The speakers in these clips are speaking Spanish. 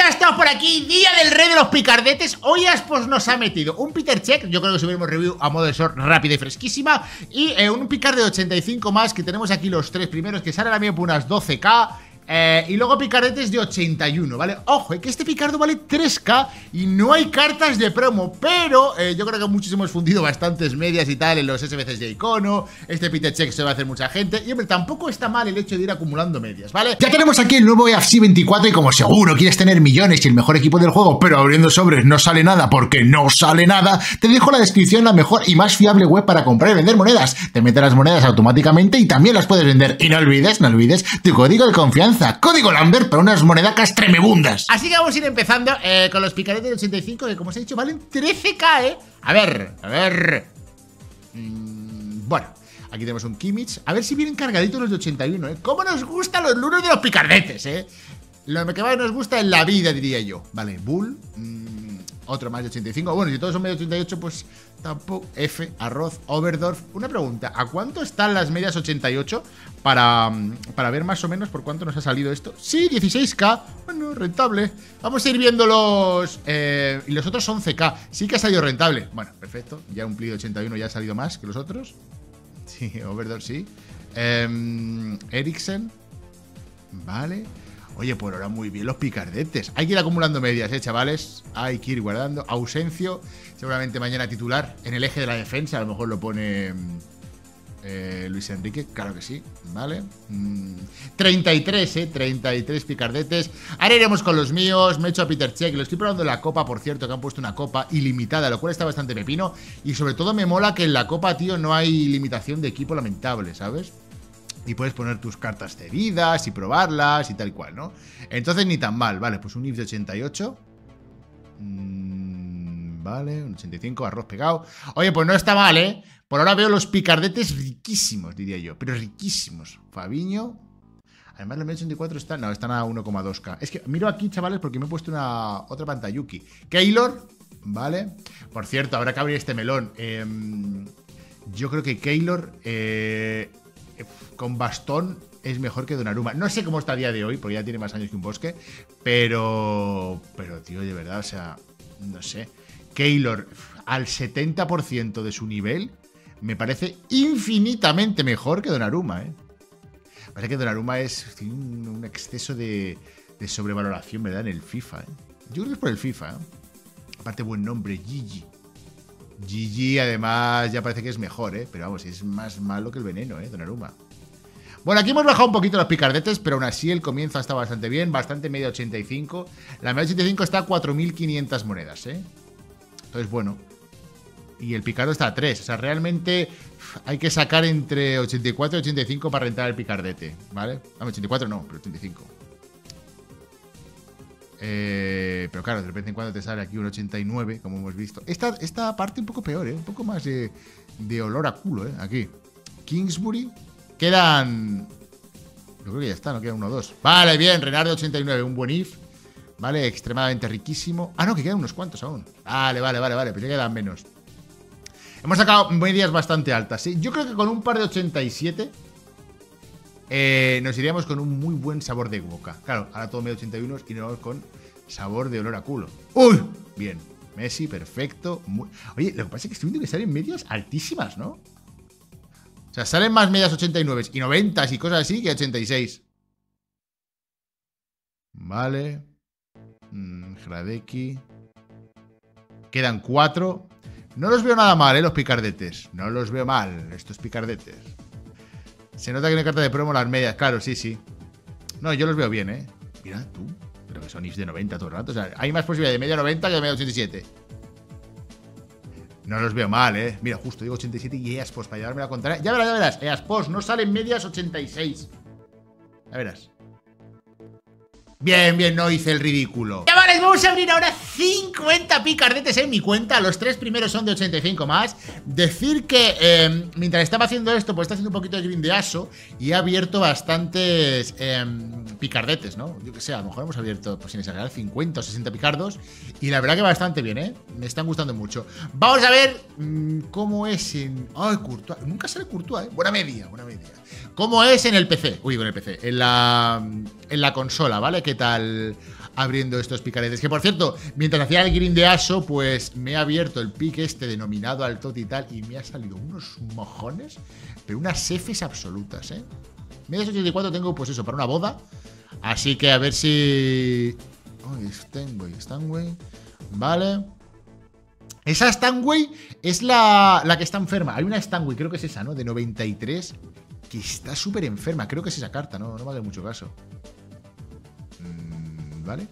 ya estamos por aquí, día del rey de los picardetes. Hoy Aspos nos ha metido un Peter Check, yo creo que subiremos review a modo de short rápida y fresquísima. Y un picar de 85 más, que tenemos aquí los tres primeros, que salen a mí por unas 12k. Y luego picardetes de 81, ¿vale? Ojo, que este picardo vale 3k y no hay cartas de promo. Pero yo creo que muchos hemos fundido bastantes medias y tal en los SBCs de icono. Este Peter Check se va a hacer mucha gente. Y hombre, tampoco está mal el hecho de ir acumulando medias, ¿vale? Ya tenemos aquí el nuevo EFC 24 y como seguro quieres tener millones y el mejor equipo del juego, pero abriendo sobres no sale nada porque no sale nada, te dejo en la descripción la mejor y más fiable web para comprar y vender monedas. Te mete las monedas automáticamente y también las puedes vender. Y no olvides tu código de confianza. Código Lambert para unas monedacas tremebundas. Así que vamos a ir empezando con los picaretes de 85, que como os he dicho valen 13k, A ver. Bueno, aquí tenemos un Kimmich. A ver si vienen cargaditos los de 81, Cómo nos gustan los lunos de los picardetes, Lo que más nos gusta en la vida, diría yo. Vale, Bull. Otro más de 85. Bueno, si todos son medio 88, pues tampoco. F, Arroz, Overdorf. Una pregunta, ¿a cuánto están las medias 88? Para ver más o menos por cuánto nos ha salido esto. Sí, 16k. Bueno, rentable. Vamos a ir viendo los... y los otros 11k. Sí que ha salido rentable. Bueno, perfecto. Ya un pli de 81 ya ha salido más que los otros. Sí, Overdorf sí. Eriksen. Vale. Oye, por ahora muy bien los picardetes. Hay que ir acumulando medias, chavales. Hay que ir guardando. Ausencio, seguramente mañana titular en el eje de la defensa. A lo mejor lo pone Luis Enrique, claro que sí. Vale. 33, 33 picardetes. Ahora iremos con los míos. Me he hecho a Peter Check. Lo estoy probando en la copa, por cierto, que han puesto una copa ilimitada, lo cual está bastante pepino. Y sobre todo me mola que en la copa, tío, no hay limitación de equipo lamentable, ¿sabes? Y puedes poner tus cartas cedidas y probarlas y tal cual, ¿no? Entonces ni tan mal. Vale, pues un IF de 88. Vale, un 85, arroz pegado. Oye, pues no está mal, Por ahora veo los picardetes riquísimos, diría yo. Pero riquísimos. Fabiño. Además, los 84 están... No, están a 1,2k. Es que miro aquí, chavales, porque me he puesto otra pantayuki. Keylor. Vale. Por cierto, habrá que abrir este melón. Yo creo que Keylor... con bastón es mejor que Donnarumma. No sé cómo está a día de hoy, porque ya tiene más años que un bosque. Pero, tío, de verdad, o sea, no sé. Keylor al 70% de su nivel me parece infinitamente mejor que Donnarumma, Parece que Donnarumma tiene un exceso de sobrevaloración, ¿verdad? En el FIFA, Yo creo que es por el FIFA, Aparte, buen nombre, Gigi. Gigi, además, ya parece que es mejor, Pero vamos, es más malo que el veneno, Donnarumma. Bueno, aquí hemos bajado un poquito los picardetes, pero aún así el comienzo está bastante bien, bastante media 85. La media 85 está a 4.500 monedas, Entonces, bueno. Y el picardo está a 3. O sea, realmente hay que sacar entre 84 y 85 para rentar el picardete, ¿vale? No, 84 no, pero 85. Pero claro, de repente en cuando te sale aquí un 89, como hemos visto. Esta parte un poco peor, Un poco más de olor a culo, Aquí. Kingsbury. Quedan... Yo creo que ya está, no quedan 1 o 2. Vale, bien, Renard de 89, un buen if. Vale, extremadamente riquísimo. Ah, no, que quedan unos cuantos aún. Vale, pues ya quedan menos. Hemos sacado medias bastante altas, ¿sí? Yo creo que con un par de 87 nos iríamos con un muy buen sabor de boca. Claro, ahora todo medio 81 y nos vamos con sabor de olor a culo. ¡Uy! Bien, Messi, perfecto. Oye, lo que pasa es que estoy viendo que salen medias altísimas, ¿no? O sea, salen más medias 89 y 90 y cosas así que 86. Vale. Hradeki. Quedan 4. No los veo nada mal, los picardetes. No los veo mal, estos picardetes. Se nota que no hay carta de promo las medias. Claro, sí. No, yo los veo bien, Mira, tú. Pero que son ifs de 90 todo el rato. O sea, hay más posibilidad de media 90 que de media 87. No los veo mal, Mira, justo digo 87 y Easpos para llevarme la contraria. Ya verás. Easpos no salen medias 86. Ya verás. Bien, no hice el ridículo. Chavales, vamos a abrir ahora 50 picardetes en mi cuenta. Los 3 primeros son de 85 más. Decir que mientras estaba haciendo esto, pues está haciendo un poquito de grindeazo y he abierto bastantes picardetes, ¿no? Yo que sé, a lo mejor hemos abierto, pues sin exagerar, 50 o 60 picardos. Y la verdad que bastante bien, Me están gustando mucho. Vamos a ver cómo es en... ¡Ay, Courtois! Nunca sale Courtois, Buena media. ¿Cómo es en el PC? Uy, con el PC. En la consola, ¿vale? ¿Qué tal? abriendo estos picaretes. Que por cierto, mientras hacía el grindeaso, pues me he abierto el pick este denominado al tot y tal, y me ha salido unos mojones, pero unas Fs absolutas, ¿eh? Medias 84 tengo, pues eso, para una boda. Así que a ver si... Oh, Stanway. Vale. Esa Stanway es la que está enferma. Hay una Stanway, creo que es esa, ¿no? De 93, que está súper enferma. Creo que es esa carta, no me hace mucho caso. Vale.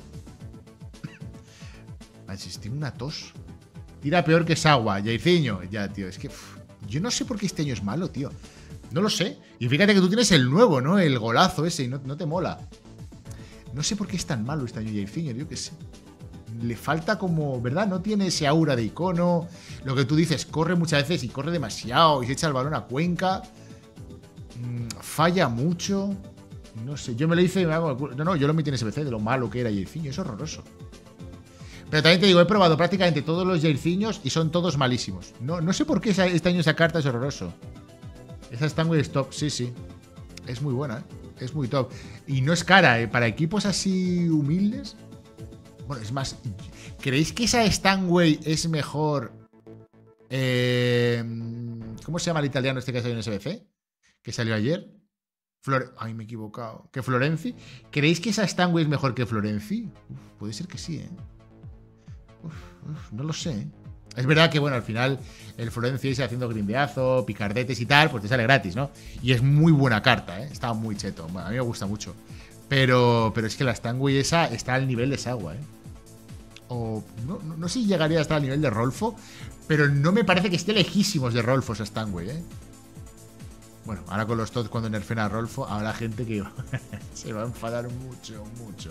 Tengo una tos. Tira peor que Sagua, Jairzinho. Ya, tío, es que... yo no sé por qué este año es malo, tío. No lo sé. Y fíjate que tú tienes el nuevo, ¿no? El golazo ese y no te mola. No sé por qué es tan malo este año Jairzinho, yo qué sé. Le falta como, ¿verdad? No tiene ese aura de icono. Lo que tú dices, corre muchas veces y corre demasiado y se echa el balón a Cuenca. Falla mucho. No sé, yo me lo hice... No, yo lo metí en SBC de lo malo que era Jairzinho. Es horroroso. Pero también te digo, he probado prácticamente todos los Jairzinhos y son todos malísimos. No sé por qué este año esa carta es horroroso. Esa Stanway es top, sí. Es muy buena, ¿eh? Es muy top. Y no es cara, ¿eh? Para equipos así humildes. Bueno, es más, ¿creéis que esa Stanway es mejor? ¿Cómo se llama el italiano este que salió en SBC? Que salió ayer. Ay, me he equivocado. ¿Que Florenzi? ¿Creéis que esa Stanway es mejor que Florenzi? Puede ser que sí, ¿eh? No lo sé, ¿eh? Es verdad que, bueno, al final el Florenzi se haciendo grindeazo, picardetes y tal, pues te sale gratis, ¿no? Y es muy buena carta, ¿eh? Está muy cheto. Bueno, a mí me gusta mucho. Pero es que la Stanway esa está al nivel de Sagua, ¿eh? O no sé si llegaría hasta el nivel de Rolfo, pero no me parece que esté lejísimos de Rolfo esa Stanway, ¿eh? Bueno, ahora con los TOTS cuando nerfen a Rolfo, habrá gente que se va a enfadar mucho.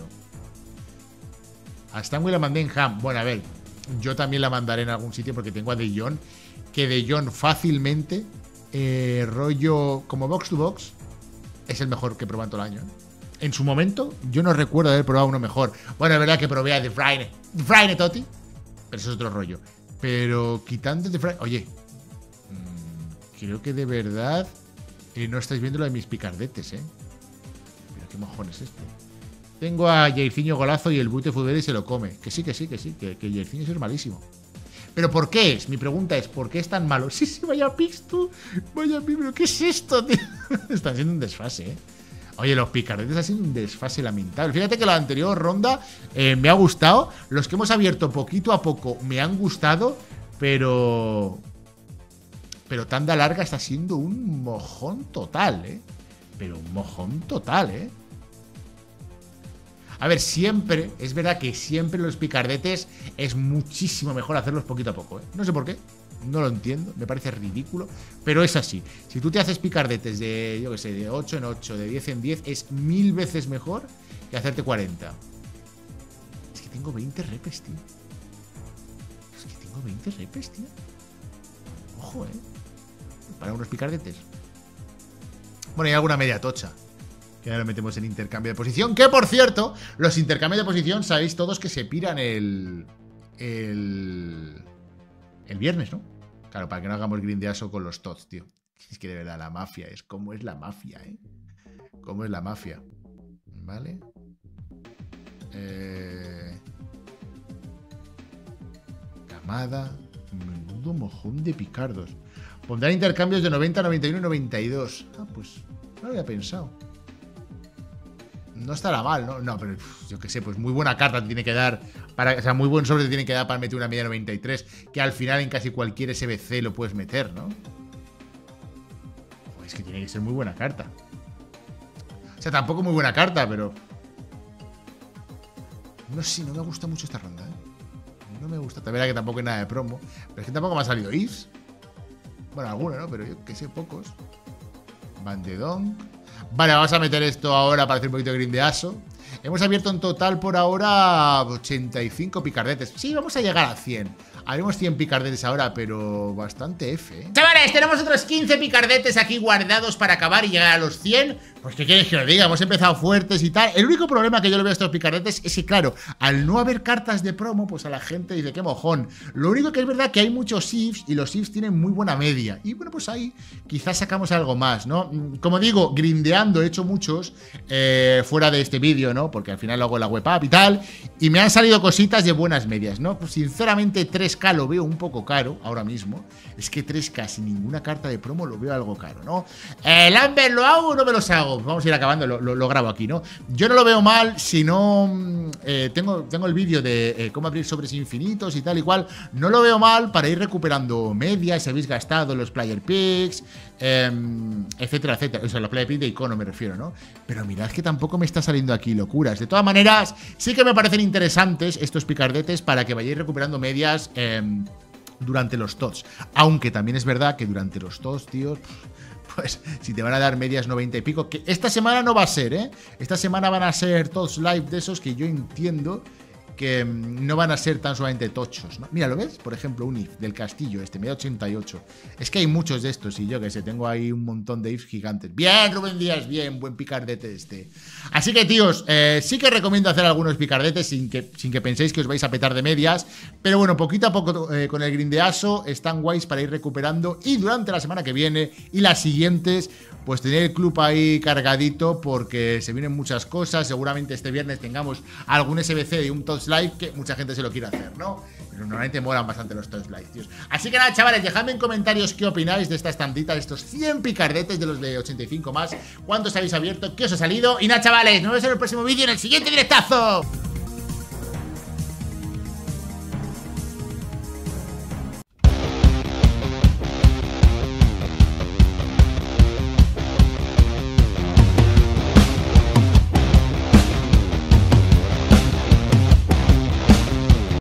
A Stanway la mandé en Ham. Bueno, a ver, yo también la mandaré en algún sitio porque tengo a De Jong, que De Jong fácilmente, rollo como box to box, es el mejor que he probado en todo el año, ¿eh? En su momento, yo no recuerdo haber probado uno mejor. Bueno, es verdad que probé a De Vrij Totti, pero eso es otro rollo. Pero quitando De Vrij... Oye, creo que de verdad no estáis viendo lo de mis picardetes, ¿eh? Pero qué mojón es este. Tengo a Jairzinho golazo y el Buite Fudel y se lo come. Que sí, que Jairzinho es malísimo. ¿Pero por qué es? Mi pregunta es, ¿por qué es tan malo? Sí, vaya pix tú. Vaya pix, pero ¿qué es esto, tío? Están siendo un desfase, ¿eh? Oye, los picardetes han sido un desfase lamentable. Fíjate que la anterior ronda me ha gustado. Los que hemos abierto poquito a poco me han gustado, pero tanda larga está siendo un mojón total, ¿eh? Pero un mojón total, ¿eh? A ver, siempre, es verdad que siempre los picardetes es muchísimo mejor hacerlos poquito a poco, ¿eh? No sé por qué, no lo entiendo, me parece ridículo, pero es así. Si tú te haces picardetes de, yo qué sé, de 8 en 8, de 10 en 10, es 1000 veces mejor que hacerte 40. Es que tengo 20 repes, tío. Ojo, para unos picardetes. Bueno, y alguna media tocha, que ahora lo metemos en intercambio de posición. Que, por cierto, los intercambios de posición sabéis todos que se piran el viernes, ¿no? Claro, para que no hagamos grindeaso con los TOTS, tío. Es que de verdad, la mafia es como es la mafia, ¿eh? Cómo es la mafia. ¿Vale? Camada. Menudo mojón de picardos. Pondrán intercambios de 90, 91 y 92. Ah, pues no lo había pensado. No estará mal, ¿no? No, pero yo qué sé, pues muy buena carta te tiene que dar para, o sea, muy buen sobre te tiene que dar para meter una media 93, que al final en casi cualquier SBC lo puedes meter, ¿no? Es que tiene que ser muy buena carta. O sea, tampoco muy buena carta, pero... No sé, no me gusta mucho esta ronda, ¿eh? No me gusta. También que tampoco hay nada de promo. Pero es que tampoco me ha salido Is. Bueno, alguno, ¿no? Pero yo que sé, pocos. Van de Donk. Vale, vamos a meter esto ahora para hacer un poquito de grindeaso. Hemos abierto en total por ahora 85 picardetes. Sí, vamos a llegar a 100. Haremos 100 picardetes ahora, pero bastante F, ¿eh? Chavales, tenemos otros 15 picardetes aquí guardados para acabar y llegar a los 100. Pues qué queréis que os diga, hemos empezado fuertes y tal. El único problema que yo le veo a estos picardetes es que, claro, al no haber cartas de promo, pues a la gente dice, qué mojón. Lo único que es verdad que hay muchos ifs y los ifs tienen muy buena media. Y bueno, pues ahí quizás sacamos algo más, ¿no? Como digo, grindeando he hecho muchos fuera de este vídeo, ¿no? ¿no? Porque al final lo hago en la web app y tal, y me han salido cositas de buenas medias, ¿no? Pues sinceramente 3K lo veo un poco caro ahora mismo. Es que 3K sin ninguna carta de promo lo veo algo caro, ¿no? Lambert, ¿lo hago o no me los hago? Vamos a ir acabando, lo grabo aquí, ¿no? Yo no lo veo mal si no... tengo el vídeo de cómo abrir sobres infinitos y tal y cual. No lo veo mal para ir recuperando medias si habéis gastado los player picks, etcétera, etcétera. O sea, los player picks de icono me refiero, ¿no? Pero mirad que tampoco me está saliendo aquí locuras. De todas maneras, sí que me parecen interesantes estos picardetes para que vayáis recuperando medias durante los TOTS. Aunque también es verdad que durante los TOTS, tíos, pues si te van a dar medias 90 y pico, que esta semana no va a ser, ¿eh? Esta semana van a ser TOTS live de esos que yo entiendo que no van a ser tan solamente tochos, ¿no? Mira, ¿lo ves? Por ejemplo, un if del castillo, me da 88. Es que hay muchos de estos y yo que sé, tengo ahí un montón de ifs gigantes. Bien, Rubén Díaz, bien, buen picardete este. Así que, tíos, sí que recomiendo hacer algunos picardetes sin que penséis que os vais a petar de medias. Pero bueno, poquito a poco con el grindeaso están guays para ir recuperando. Y durante la semana que viene y las siguientes, pues tener el club ahí cargadito porque se vienen muchas cosas. Seguramente este viernes tengamos algún SBC de un TOTS Live que mucha gente se lo quiere hacer, ¿no? Pero normalmente molan bastante los TOTS Live, tíos. Así que nada, chavales, dejadme en comentarios qué opináis de estas tantitas, de estos 100 picardetes de los de 85 más. ¿Cuántos habéis abierto? ¿Qué os ha salido? Y nada, chavales, nos vemos en el próximo vídeo, en el siguiente directazo.